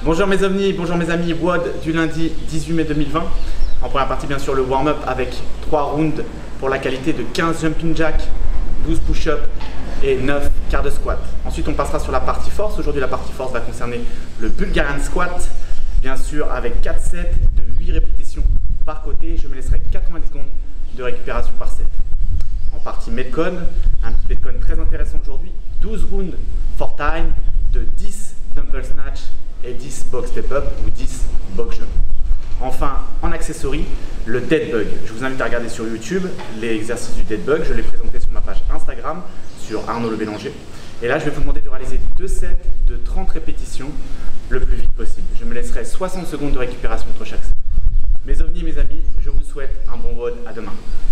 Bonjour mes ovnis, bonjour mes amis, WOD du lundi 18 mai 2020. En première partie bien sûr le warm-up avec 3 rounds pour la qualité de 15 jumping jack, 12 push-up et 9 quarts de squat. Ensuite on passera sur la partie force. Aujourd'hui la partie force va concerner le Bulgarian squat, bien sûr avec 4 sets de 8 répétitions par côté. Je me laisserai 90 secondes de récupération par set. En partie Metcon, un petit Metcon très intéressant aujourd'hui, 12 rounds for time de 10 dumbbell snatch et 10 box step up ou 10 box jump. Enfin, en accessory, le dead bug. Je vous invite à regarder sur YouTube les exercices du dead bug. Je l'ai présenté sur ma page Instagram, sur Arnaud Le Bélanger. Et là, je vais vous demander de réaliser 2 sets de 30 répétitions le plus vite possible. Je me laisserai 60 secondes de récupération entre chaque set. Mes ovnis, mes amis, je vous souhaite un bon WOD. À demain.